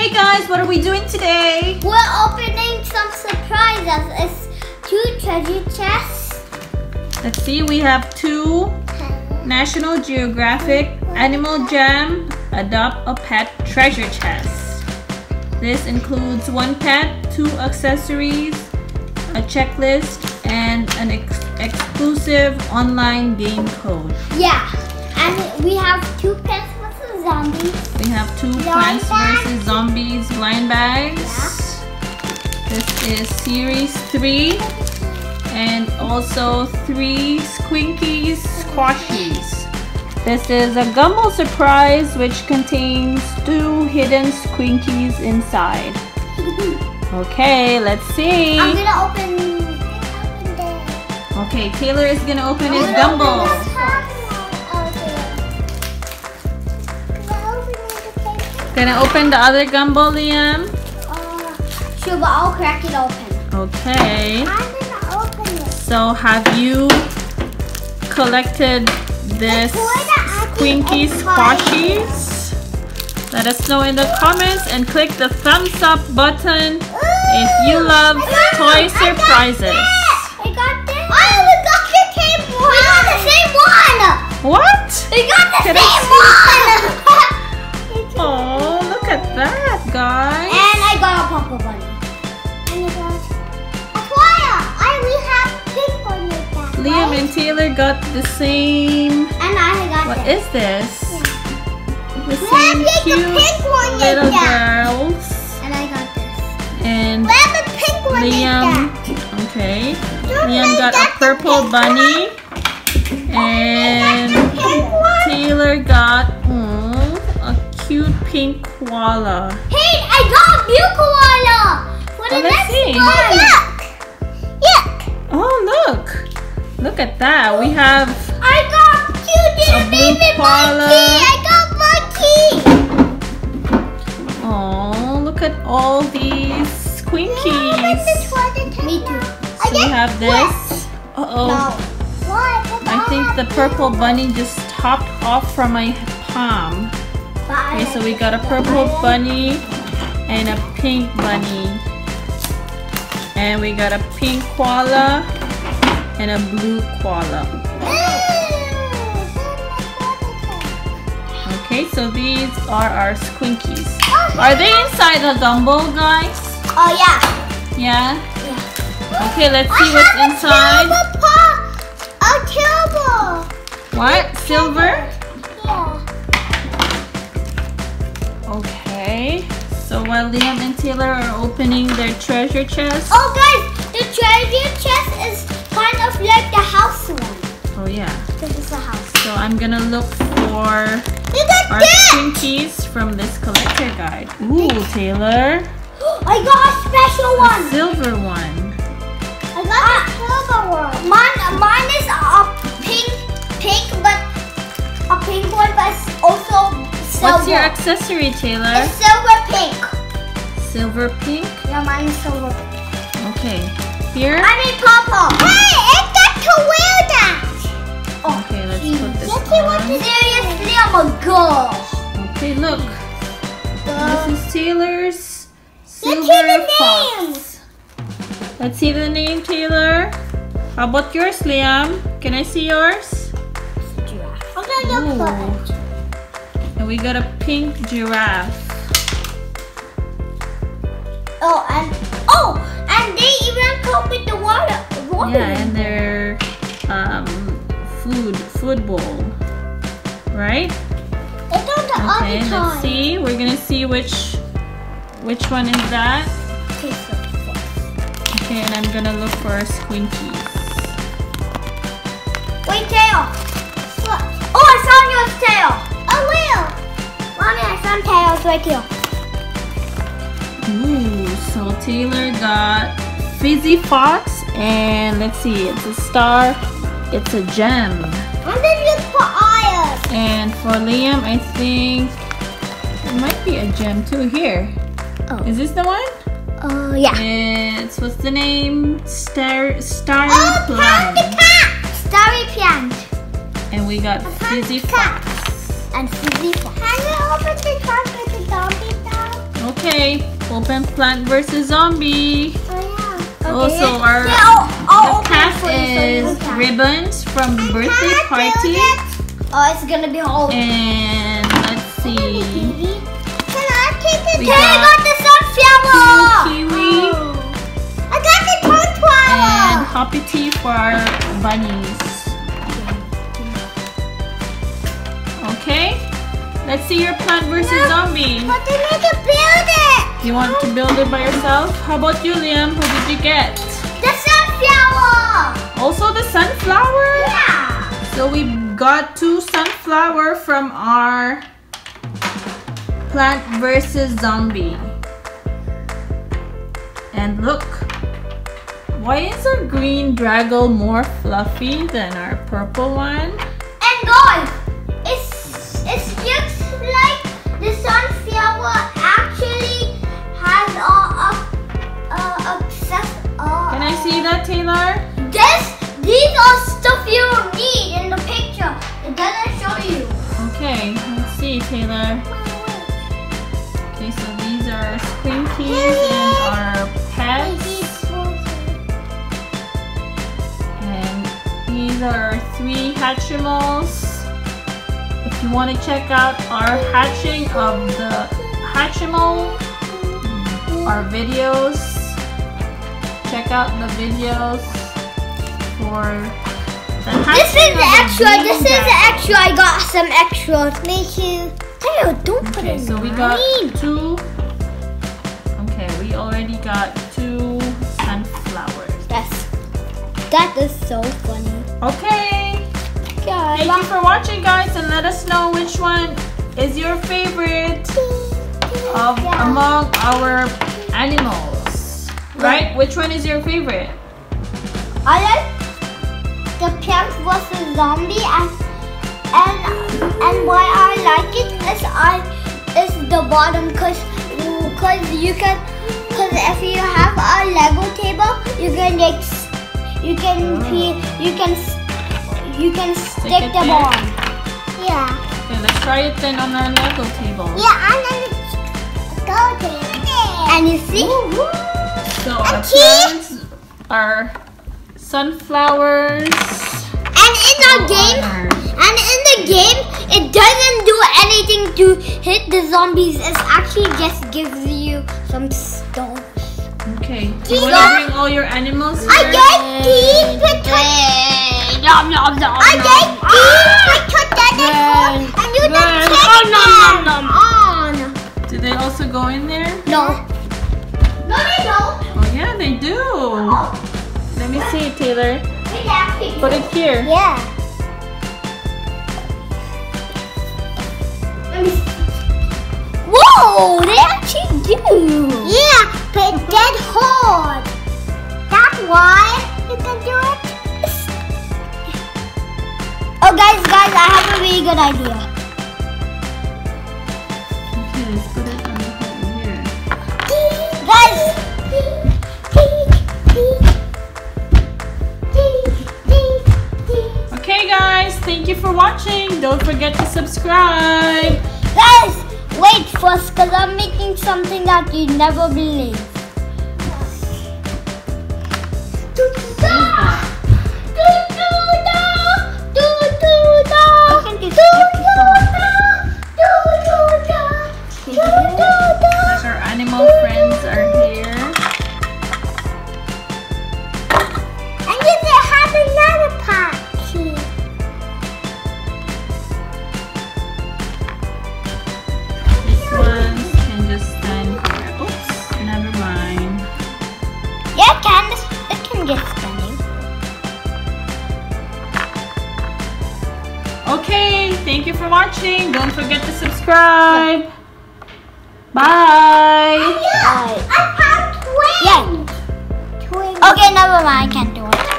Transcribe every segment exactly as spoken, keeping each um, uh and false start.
Hey guys, what are we doing today? We're opening some surprises. It's two treasure chests. Let's see, we have two National Geographic Animal Jam Adopt a Pet treasure chests. This includes one pet, two accessories, a checklist, and an ex exclusive online game code. Yeah, and we have two pets versus zombies. We have two Blind Plants bags. versus. Zombies blind bags. Yeah. This is series three. And also three Squinkies Squashies. This is a Gumball surprise which contains two hidden Squinkies inside. Okay, let's see. I'm gonna open, open this. Okay, Taylor is gonna open I'm his gonna Gumball. open this one. Can I open the paper? Gonna open the other Gumball, Liam? Uh, sure, but I'll crack it open. Okay. I'm gonna open it. So have you collected this Squinky Squashies? Let us know in the comments and click the thumbs up button if you love toy surprises. I got this. Oh, we got the same one. We got the same one. What? We got the Can I same one. Oh, look at that, guys. And I got a Papa Bunny. And I got a choir. I we have pink one with that. Liam right? and Taylor got the same. And I got What this. is this? The We same have like cute a pink one with little that. girls. And I got this. And We have a pink one Liam, with that. okay. Don't Liam they got got a the purple pink bunny. And Pink one. Taylor got mm, a cute pink koala. Hey, I got a blue koala. For the Oh, let's next see. one. Yuck. Yuck. Oh, look. Look at that. We have I got cute little A blue baby koala. monkey. I got monkey. Oh, look at all these Squinkies. Me too. So we have this. Uh-oh. I think the purple bunny just hopped off from my palm. Okay, so we got a purple bunny and a pink bunny. And we got a pink koala and a blue koala. Okay, so these are our Squinkies. Are they inside the Gumball, guys? Oh yeah. Yeah? Okay, let's see what's inside. A terrible. What? Silver? Yeah. Okay. So while Liam and Taylor are opening their treasure chest. Oh guys, the treasure chest is kind of like the house one. Oh yeah. This is the house. So I'm gonna look for You got our this. Squinkies from this collector guide. Ooh, Taylor. I got a special A one. silver one. I got a silver one. Mine, mine is a pink, pink, but a pink one, but it's also silver. What's your accessory, Taylor? It's silver pink. Silver pink? Yeah, mine is silver pink. Okay. Here? I mean purple. Hey, it got to wear that. Oh, Okay, let's geez. put this Let's see what on. this Seriously, I'm a girl. Okay, look. This is Taylor's Let's silver see the fox. names. Let's see the name, Taylor. How about yours, Liam? Can I see yours? I'm gonna look for Ooh. it. And we got a pink giraffe. Oh, and oh, and they even come with the water. water. Yeah, and their um, food food bowl, right? It's on the Okay, other let's side. see. We're gonna see which which one is that. Okay, so Okay, and I'm gonna look for a Squinkies. wait, tail. Look. Oh, I found your tail. Oh, wheel. Mommy, I found tails right here. Ooh, so Taylor got Fizzy Fox, and let's see, it's a star, it's a gem. And then look for iron. And for Liam, I think it might be a gem too. Here. Oh. Is this the one? Oh, yeah. It's, what's the name? Star, Starry Oh, found the Plum. cat. Starry plant. And we got I found Fizzy the cat. Fox. And fizzy fox. Can you open the trunk with the zombie dog? Okay, open Plant versus. Zombie. Oh, yeah. Okay. Also, our yeah, I'll, I'll the cast is ribbons from the birthday party. Oh, it's gonna be all. And let's see. Can I take it? We Can I got got the sunflower? kiwi. I got the sunflower. And Hoppy Tea for our bunnies. Okay. Let's see your Plant versus. Zombie. But they need to build it. You want to build it by yourself? How about you, Liam? Who did you get? The sunflower. Also the sunflower? Yeah. So we got two sunflower from our Plant versus. Zombie. And look, why is our green Draggle more fluffy than our purple one? And guys, it's it looks like the sunflower actually has a a a, a access. Uh, Can I see that, Taylor? This these are stuff you need in the picture. It doesn't show you. Okay, let's see, Taylor. Okay, so these are Squinkies and our pets. And these are three Hatchimals. If you want to check out our hatching of the Hatchimal, our videos, check out the videos for the This hatching is of the extra. green This is dragon. extra. I got some extras. Thank you. Taylor, don't put Okay, it so we in got mine. two. Okay, we already got two sunflowers. That's that is so funny. Okay. Yeah, Thank you for watching, guys, and let us know which one is your favorite of among our animals. Right? Which one is your favorite? I like the Plant versus. Zombie, and and and why I like it is I is the bottom, cause cause you can cause if you have a Lego table, you can like you can Oh. you can you can stick it them there? on. Yeah. Okay, let's try it then on our Lego table. Yeah, and then it's go there. And you see? So our see? plants are sunflowers. And in the game, Orange. and in the game, it doesn't do anything to hit the zombies. It actually just gives you some stones. Okay. Do you Tina? want to bring all your animals here? I get deep into Nom, nom, nom, I nom. get deep into that Yes. and you Yes. just check Oh, nom, nom, them nom. on. Do they also go in there? No. No, they don't. Oh yeah, they do. Let me see, Taylor. They actually Put it here. Yeah. Let me see. Whoa, they actually do. Yeah, but dead hard. That's why you can do it. Oh, guys, guys, I have a really good idea. Okay, let's put it on here. Guys. Okay, guys, thank you for watching. Don't forget to subscribe. Guys, wait first, because I'm making something that you never believe. Like our animal friends are here. And you can have another party. These ones can just stand here. Oops, never mind. Yeah, it can. It can get spinning. Okay, thank you for watching. Don't forget to subscribe. Bye. Yeah, I have twins. Yeah. Twins. Okay, never mind. I can't do it.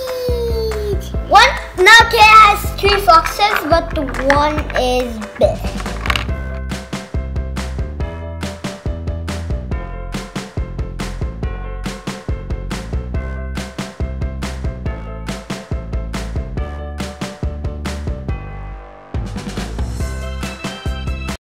Twinsies. Twinsies. One now Kaya has three foxes, but one is big.